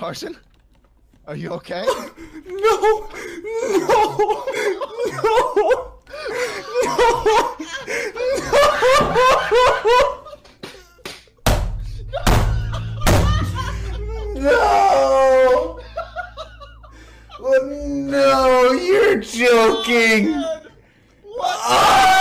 Carson? Are you okay? No! No! Oh, no, you're joking! What?